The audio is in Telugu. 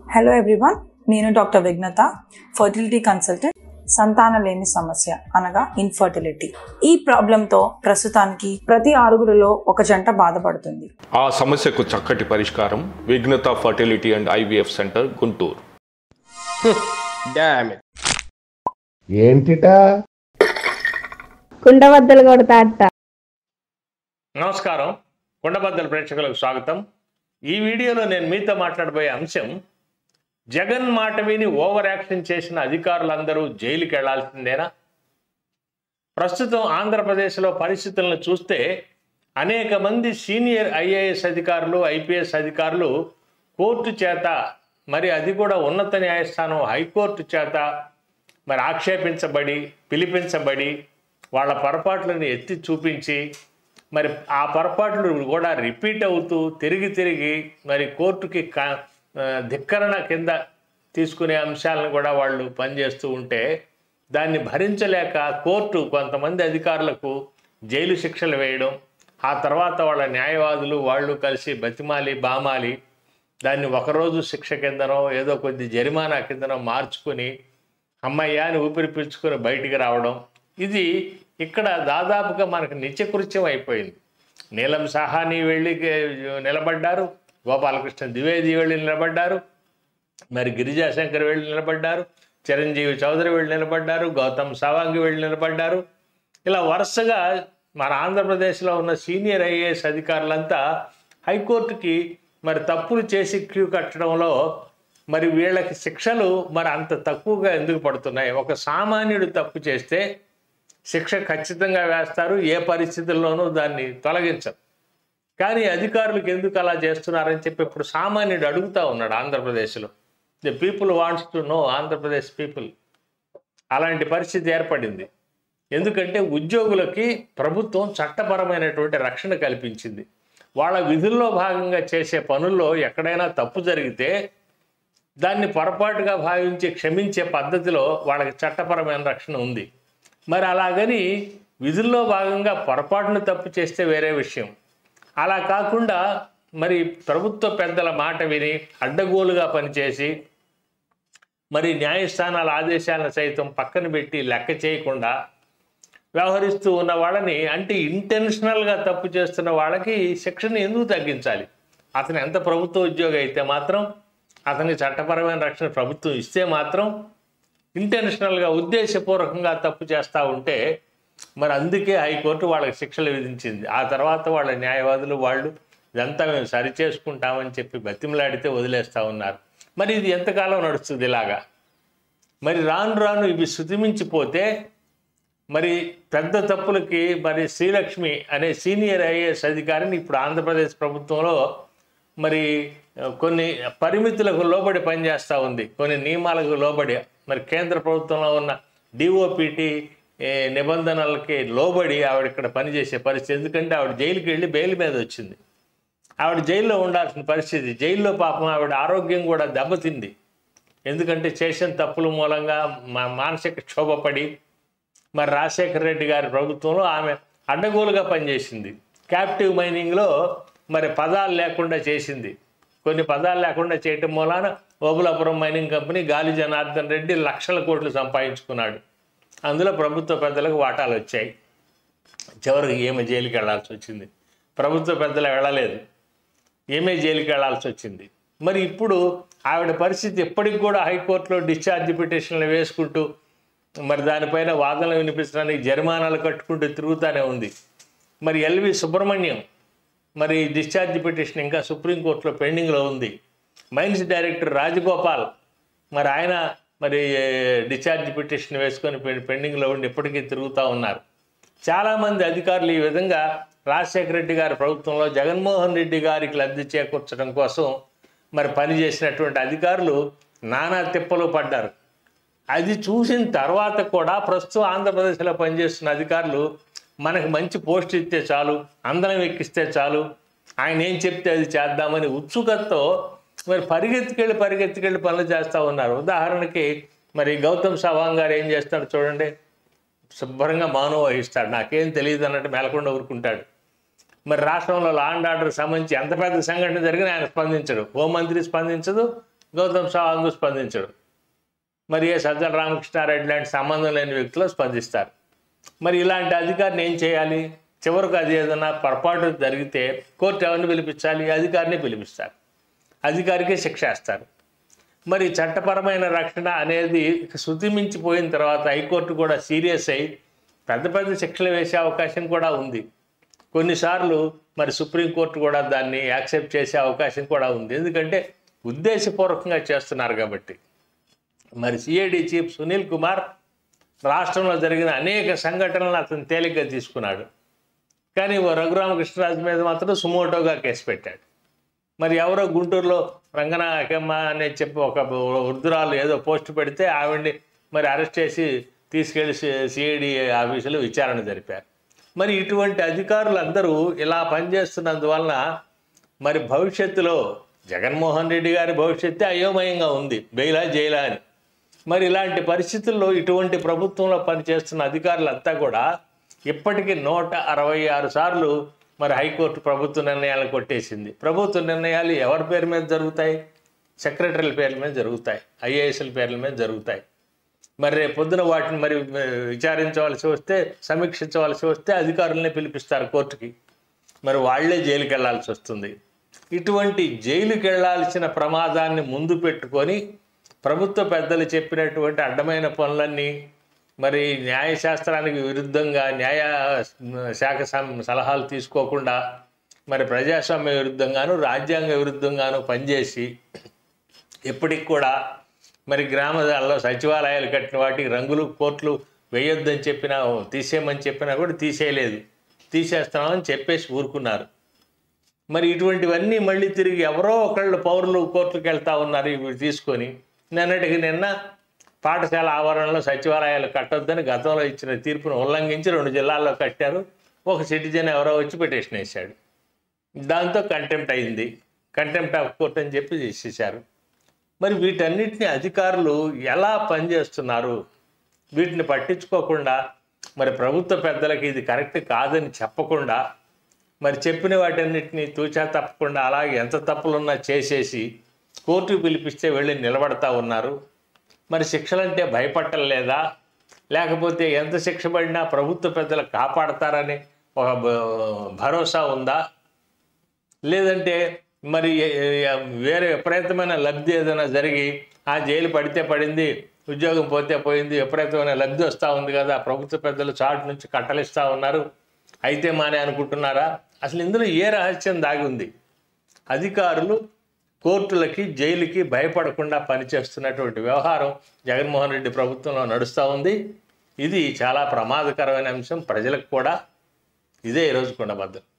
హలో ఎవ్రీవన్, నేను డాక్టర్ విఘ్నత, ఫర్టిలిటీ కన్సల్టెంట్. సంతానలేమి సమస్య అనగా ఇన్ఫర్టిలిటీ. ఈ ప్రాబ్లంతో ప్రస్తుతానికి ప్రతి 6గురిలో ఒక జంట బాధపడుతుంది. ఆ సమస్యకు చక్కటి పరిష్కారం Vighnata fertility and IVF center, Guntur. ఏంటిటా కుండబద్దలు కొడతాట. నమస్కారం, కుండబద్దల ప్రేక్షకులకు స్వాగతం. ఈ వీడియోలో నేను మీతో మాట్లాడబోయే అంశం, జగన్ మాట విని ఓవర్ యాక్షన్ చేసిన అధికారులందరూ జైలుకి వెళ్లాల్సిందేనా? ప్రస్తుతం ఆంధ్రప్రదేశ్లో పరిస్థితులను చూస్తే అనేక మంది సీనియర్ ఐఏఎస్ అధికారులు, ఐపీఎస్ అధికారులు కోర్టు చేత, మరి అది కూడా ఉన్నత న్యాయస్థానం హైకోర్టు చేత మరి ఆక్షేపించబడి, పిలిపించబడి, వాళ్ళ పొరపాట్లను ఎత్తి చూపించి, మరి ఆ పొరపాట్లు కూడా రిపీట్ అవుతూ తిరిగి మరి కోర్టుకి ధిక్కరణ కింద తీసుకునే అంశాలను కూడా వాళ్ళు పనిచేస్తూ ఉంటే దాన్ని భరించలేక కోర్టు కొంతమంది అధికారులకు జైలు శిక్షలు వేయడం, ఆ తర్వాత వాళ్ళ న్యాయవాదులు వాళ్ళు కలిసి బతిమాలి బామాలి దాన్ని ఒకరోజు శిక్ష కిందనో ఏదో కొద్ది జరిమానా కిందనో మార్చుకుని అమ్మయ్యాని ఊపిరి పీల్చుకొని బయటికి రావడం, ఇది ఇక్కడ దాదాపుగా మనకు నిత్యకృత్యం అయిపోయింది. నీలం సాహాని వెళ్ళి నిలబడ్డారు, గోపాలకృష్ణ ద్వివేది వెళ్ళి నిలబడ్డారు, మరి గిరిజాశంకర్ వెళ్ళి నిలబడ్డారు, చిరంజీవి చౌదరి వెళ్ళి నిలబడ్డారు, గౌతమ్ సవాంగ్ వెళ్ళి నిలబడ్డారు. ఇలా వరుసగా మన ఆంధ్రప్రదేశ్లో ఉన్న సీనియర్ ఐఏఎస్ అధికారులంతా హైకోర్టుకి మరి తప్పులు చేసి క్యూ కట్టడంలో మరి వీళ్ళకి శిక్షలు మరి అంత తక్కువగా ఎందుకు పడుతున్నాయి? ఒక సామాన్యుడు తప్పు చేస్తే శిక్ష ఖచ్చితంగా వేస్తారు, ఏ పరిస్థితుల్లోనూ దాన్ని తొలగించరు. కానీ అధికారులకు ఎందుకు అలా చేస్తున్నారని చెప్పి ఇప్పుడు సామాన్యుడు అడుగుతూ ఉన్నాడు ఆంధ్రప్రదేశ్లో. The people wants to know, Andhra Pradesh people. అలాంటి పరిస్థితి ఏర్పడింది. ఎందుకంటే ఉద్యోగులకి ప్రభుత్వం చట్టపరమైనటువంటి రక్షణ కల్పించింది. వాళ్ళ విధుల్లో భాగంగా చేసే పనుల్లో ఎక్కడైనా తప్పు జరిగితే దాన్ని పొరపాటుగా భావించి క్షమించే పద్ధతిలో వాళ్ళకి చట్టపరమైన రక్షణ ఉంది. మరి అలాగని విధుల్లో భాగంగా పొరపాటును తప్పు చేస్తే వేరే విషయం. అలా కాకుండా మరి ప్రభుత్వ పెద్దల మాట విని అడ్డగోలుగా పనిచేసి మరి న్యాయస్థానాల ఆదేశాలను సైతం పక్కన పెట్టి లెక్క చేయకుండా వ్యవహరిస్తూ ఉన్న వాళ్ళని, అంటే ఇంటెన్షనల్గా తప్పు చేస్తున్న వాళ్ళకి శిక్షను ఎందుకు తగ్గించాలి? అతను ఎంత ప్రభుత్వ ఉద్యోగి అయితే మాత్రం, అతనికి చట్టపరమైన రక్షణ ప్రభుత్వం ఇస్తే మాత్రం, ఇంటెన్షనల్గా ఉద్దేశపూర్వకంగా తప్పు చేస్తూ ఉంటే మరి అందుకే హైకోర్టు వాళ్ళకి శిక్షలు విధించింది. ఆ తర్వాత వాళ్ళ న్యాయవాదులు వాళ్ళు ఇదంతా మేము సరిచేసుకుంటామని చెప్పి బతిమలాడితే వదిలేస్తూ ఉన్నారు. మరి ఇది ఎంతకాలం నడుస్తుంది ఇలాగా? మరి రాను ఇవి శృతిమించిపోతే మరి పెద్ద తప్పులకి మరి శ్రీలక్ష్మి అనే సీనియర్ ఐఏఎస్ అధికారిని ఇప్పుడు ఆంధ్రప్రదేశ్ ప్రభుత్వంలో మరి కొన్ని పరిమితులకు లోబడి పనిచేస్తూ ఉంది, కొన్ని నియమాలకు లోబడి. మరి కేంద్ర ప్రభుత్వంలో ఉన్న డిఓపిటి నిబంధనలకి లోబడి ఆవిడ ఇక్కడ పనిచేసే పరిస్థితి. ఎందుకంటే ఆవిడ జైలుకి వెళ్ళి బెయిల్ మీద వచ్చింది. ఆవిడ జైల్లో ఉండాల్సిన పరిస్థితి. జైల్లో పాపం ఆవిడ ఆరోగ్యం కూడా దెబ్బతింది. ఎందుకంటే చేసిన తప్పుల మూలంగా మానసిక క్షోభపడి మరి రాజశేఖర రెడ్డి గారి ప్రభుత్వంలో ఆమె అడ్డగోలుగా పనిచేసింది. క్యాప్టివ్ మైనింగ్లో మరి పదాలు లేకుండా చేసింది. కొన్ని పదాలు లేకుండా చేయటం మూలాన ఓబులాపురం మైనింగ్ కంపెనీ గాలి జనార్దన్ రెడ్డి లక్షల కోట్లు సంపాదించుకున్నాడు. అందులో ప్రభుత్వ పెద్దలకు వాటాలు వచ్చాయి. చివరికి ఏమే జైలుకి వెళ్లాల్సి వచ్చింది. ప్రభుత్వ పెద్దలు వెళ్ళలేదు, ఏమే జైలుకి వెళ్లాల్సి వచ్చింది. మరి ఇప్పుడు ఆవిడ పరిస్థితి ఎప్పటికి కూడా హైకోర్టులో డిశ్చార్జ్ పిటిషన్లు వేసుకుంటూ మరి దానిపైన వాదనలు వినిపించడానికి జరిమానాలు కట్టుకుంటూ తిరుగుతూనే ఉంది. మరి ఎల్వి సుబ్రహ్మణ్యం మరి డిశ్చార్జ్ పిటిషన్ ఇంకా సుప్రీంకోర్టులో పెండింగ్లో ఉంది. మైన్స్ డైరెక్టర్ రాజగోపాల్ మరి ఆయన మరి డిశ్చార్జ్ పిటిషన్ వేసుకొని పెండింగ్లో ఉండి ఇప్పటికీ తిరుగుతూ ఉన్నారు. చాలామంది అధికారులు ఈ విధంగా రాజశేఖర రెడ్డి గారి ప్రభుత్వంలో జగన్మోహన్ రెడ్డి గారికి లబ్ధి చేకూర్చడం కోసం మరి పనిచేసినటువంటి అధికారులు నానా తిప్పలు పడ్డారు. అది చూసిన తర్వాత కూడా ప్రస్తుతం ఆంధ్రప్రదేశ్లో పనిచేస్తున్న అధికారులు మనకు మంచి పోస్ట్ ఇస్తే చాలు, అందరం ఎక్కిస్తే చాలు, ఆయన ఏం చెప్తే అది చేద్దామని ఉత్సుకతతో మరి పరిగెత్తికెళ్ళి పనులు చేస్తూ ఉన్నారు. ఉదాహరణకి మరి గౌతమ్ సవాంగ్ గారు ఏం చేస్తాడు చూడండి, శుభ్రంగా మౌనం వహిస్తాడు, నాకేం తెలియదు అన్నట్టు మేలకుండా ఊరుకుంటాడు. మరి రాష్ట్రంలో లా అండ్ ఆర్డర్ సంబంధించి ఎంత పెద్ద సంఘటన జరిగినా ఆయన స్పందించడు. హోంమంత్రి స్పందించదు, గౌతమ్ సవాంగ్ స్పందించడు. మరి ఏ సజ్జల రామకృష్ణారెడ్డి లాంటి సంబంధం లేని వ్యక్తులు స్పందిస్తారు. మరి ఇలాంటి అధికారిని ఏం చేయాలి? చివరికి అది ఏదైనా పొరపాటు జరిగితే కోర్టు ఎవరిని పిలిపించాలి? అధికారిని పిలిపిస్తారు, అధికారికే శిక్ష వేస్తారు. మరి చట్టపరమైన రక్షణ అనేది శృతి మించిపోయిన తర్వాత హైకోర్టు కూడా సీరియస్ అయి పెద్ద పెద్ద శిక్షలు వేసే అవకాశం కూడా ఉంది. కొన్నిసార్లు మరి సుప్రీంకోర్టు కూడా దాన్ని యాక్సెప్ట్ చేసే అవకాశం కూడా ఉంది, ఎందుకంటే ఉద్దేశపూర్వకంగా చేస్తున్నారు కాబట్టి. మరి సిఐడి చీఫ్ సునీల్ కుమార్ రాష్ట్రంలో జరిగిన అనేక సంఘటనలను అతను తేలిగ్గా తీసుకున్నాడు. కానీ రఘురామకృష్ణరాజు మీద మాత్రం సుమోటోగా కేసు పెట్టాడు. మరి ఎవరో గుంటూరులో రంగనాయకమ్మ అనే చెప్పి ఒక వృద్ధురాలు ఏదో పోస్ట్ పెడితే ఆవిడ్ని మరి అరెస్ట్ చేసి తీసుకెళ్లి సిఐడి ఆఫీసులో విచారణ జరిపారు. మరి ఇటువంటి అధికారులందరూ ఇలా పనిచేస్తున్నందువలన మరి భవిష్యత్తులో జగన్మోహన్ రెడ్డి గారి భవిష్యత్తే అయోమయంగా ఉంది, బెయిలా జైలా అని. మరి ఇలాంటి పరిస్థితుల్లో ఇటువంటి ప్రభుత్వంలో పనిచేస్తున్న అధికారులంతా కూడా ఇప్పటికీ 166 సార్లు మరి హైకోర్టు ప్రభుత్వ నిర్ణయాలు కొట్టేసింది. ప్రభుత్వ నిర్ణయాలు ఎవరి పేరు మీద జరుగుతాయి? సెక్రటరీల పేర్ల మీద జరుగుతాయి, ఐఏఎస్ల పేర్ల మీద జరుగుతాయి. మరి రేపు పొద్దున వాటిని మరి విచారించవలసి వస్తే, సమీక్షించవలసి వస్తే అధికారులనే పిలిపిస్తారు కోర్టుకి. మరి వాళ్లే జైలుకి వెళ్లాల్సి వస్తుంది. ఇటువంటి జైలుకి వెళ్లాల్సిన ప్రమాదాన్ని ముందు పెట్టుకొని ప్రభుత్వ పెద్దలు చెప్పినటువంటి అడ్డమైన పనులన్నీ మరి న్యాయశాస్త్రానికి విరుద్ధంగా, న్యాయ శాఖ సలహాలు తీసుకోకుండా మరి ప్రజాస్వామ్య విరుద్ధంగాను, రాజ్యాంగ విరుద్ధంగాను పనిచేసి ఎప్పటికి కూడా మరి గ్రామాల్లో సచివాలయాలు కట్టిన వాటికి రంగులు కోట్లు వేయొద్దని చెప్పినా, తీసేయమని చెప్పినా కూడా తీసేయలేదు, తీసేస్తున్నామని చెప్పేసి ఊరుకున్నారు. మరి ఇటువంటివన్నీ మళ్ళీ తిరిగి ఎవరో ఒకళ్ళు పౌరులు కోర్టుకు వెళ్తూ ఉన్నారు ఇవి తీసుకొని. నిన్నటికి నిన్న పాఠశాల ఆవరణలో సచివాలయాలు కట్టొద్దని గతంలో ఇచ్చిన తీర్పును ఉల్లంఘించి 2 జిల్లాల్లో కట్టారు. ఒక సిటిజన్ ఎవరో వచ్చి పిటిషన్ వేశాడు, దాంతో కంటెంప్ట్ అయింది, కంటెంప్ట్ ఆఫ్ కోర్ట్ అని చెప్పి చేసేశారు. మరి వీటన్నిటిని అధికారులు ఎలా పనిచేస్తున్నారు? వీటిని పట్టించుకోకుండా మరి ప్రభుత్వ పెద్దలకి ఇది కరెక్ట్ కాదని చెప్పకుండా మరి చెప్పిన వాటన్నిటిని తూచా తప్పకుండా అలాగే ఎంత తప్పులున్నా చేసేసి కోర్టుకు పిలిపిస్తే వెళ్ళి నిలబడతా ఉన్నారు. మరి శిక్షలంటే భయపట్టలేదా? లేకపోతే ఎంత శిక్ష పడినా ప్రభుత్వ పెద్దలు కాపాడతారని ఒక భరోసా ఉందా? లేదంటే మరి వేరే విపరీతమైన లబ్ధి ఏదైనా జరిగి ఆ జైలు పడితే పడింది, ఉద్యోగం పోతే పోయింది, విపరీతమైన లబ్ధి వస్తూ ఉంది కదా, ప్రభుత్వ పెద్దలు చాటు నుంచి కట్టలిస్తూ ఉన్నారు, అయితే మానే అనుకుంటున్నారా? అసలు ఇందులో ఏ రహస్యం దాగి ఉంది? అధికారులు కోర్టులకి, జైలుకి భయపడకుండా పనిచేస్తున్నటువంటి వ్యవహారం జగన్మోహన్ రెడ్డి ప్రభుత్వంలో నడుస్తూ ఉంది. ఇది చాలా ప్రమాదకరమైన అంశం ప్రజలకు కూడా. ఇదే ఈరోజు కొండబద్దలు.